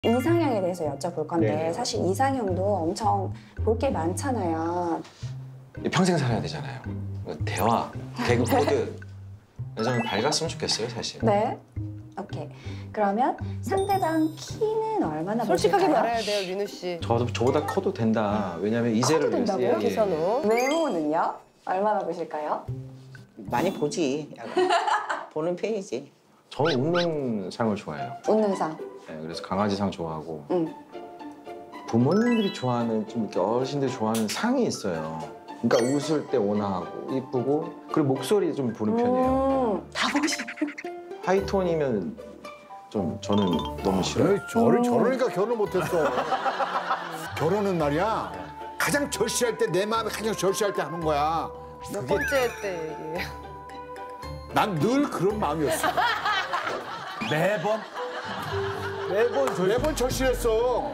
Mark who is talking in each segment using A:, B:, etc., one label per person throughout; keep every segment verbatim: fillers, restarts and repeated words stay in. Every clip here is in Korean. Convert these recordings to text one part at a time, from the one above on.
A: 이상형에 대해서 여쭤볼 건데
B: 네.
A: 사실 이상형도 엄청 볼 게 많잖아요.
B: 평생 살아야 되잖아요. 대화, 개그 코드. 여자는 밝았으면 좋겠어요, 사실.
A: 네. 오케이. 그러면 상대방 키는 얼마나
C: 솔직하게
A: 보실까요?
C: 말해야 돼요, 민우 씨.
B: 저도 저보다 커도 된다. 왜냐면 이세를
A: 커도 된다고요?
B: 위해서- 예, 예.
C: 계산호.
A: 외모는요? 얼마나 보실까요?
D: 많이 보지. 보는 편이지.
B: 저는 웃는 상을 좋아해요.
A: 웃는 상.
B: 네, 그래서 강아지상 좋아하고
A: 응.
B: 부모님들이 좋아하는 좀 이렇게 어르신들이 좋아하는 상이 있어요. 그러니까 웃을 때 온화하고 이쁘고 그리고 목소리 좀 보는 편이에요.
A: 음, 다 보시고.
B: 하이톤이면 좀 저는 너무 싫어요.
E: 에이, 저를 저러니까 결혼 못했어. 결혼은 말이야 가장 절실할 때 내 마음이 가장 절실할 때 하는 거야.
C: 몇 번째 때 얘기해.
E: 난 늘 그런 마음이었어.
F: 매번? 매번 저
E: 매번 절실했어.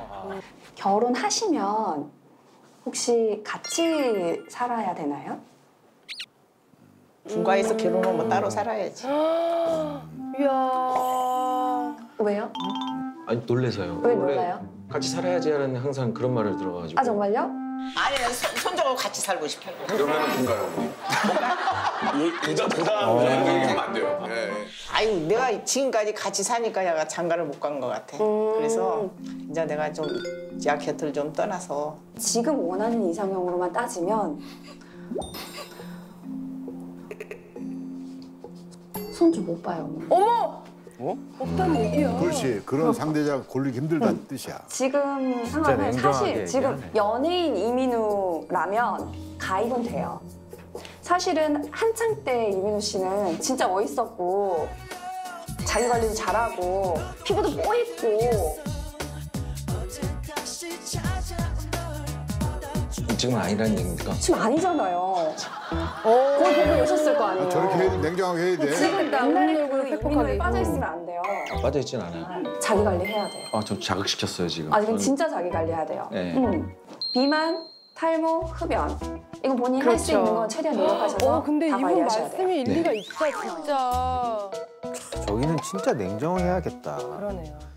A: 결혼하시면 혹시 같이 살아야 되나요?
D: 중과에서 결혼은 뭐 따로 살아야지.
C: 이야.
A: 왜요?
B: 아니 놀래서요.
A: 왜
B: 원래
A: 놀라요?
B: 같이 살아야지 하는 항상 그런 말을 들어가지고.
A: 아 정말요?
D: 아니, 손- 손잡고 같이 살고 싶어.
G: 그러면 뭔가요? 부담 부담 생기면 안 돼요. 예.
D: 아유, 내가 지금까지 같이 사니까 내가 장가를 못 간 것 같아.
A: 음.
D: 그래서 이제 내가 좀 지하 곁을 좀 떠나서
A: 지금 원하는 이상형으로만 따지면 손 좀 못 봐요. 어머.
C: 어머! 없다는 얘기야.
E: 그렇지. 그런 상대자 골리기 힘들다는 뜻이야.
A: 지금 상황은
F: 냉정하게
A: 사실 지금
F: 얘기하네.
A: 연예인 이민우라면 가입은 돼요. 사실은 한창 때 이민우 씨는 진짜 멋있었고 자기 관리도 잘하고 피부도 뽀얗고
B: 지금은 아니라는 얘기입니까?
A: 지금 아니잖아요. 거울 보고 오셨을 거 아니에요.
E: 아, 저렇게 해야 돼, 냉정하게 해야 돼.
A: 지금
C: 근데
A: 옛날에
C: 웃는
A: 그
C: 얼굴
A: 이민우에
C: 빽빽하게.
A: 빠져있으면 안 돼요.
B: 빠져있진 않아요.
A: 자기 관리 해야 돼요.
B: 아, 저 자극시켰어요, 지금.
A: 아, 이건
B: 저는-
A: 진짜 자기 관리해야 돼요.
B: 네.
A: 음. 비만, 탈모, 흡연. 이건 본인이 할 수
C: 그렇죠.
A: 있는 건 최대한 노력하셔서
C: 어, 근데
A: 다
C: 이분
A: 관리하셔야 돼요.
C: 말씀이 일리가
B: 네.
C: 있다, 진짜.
F: 저기는 진짜 냉정해야겠다.
C: 그러네요.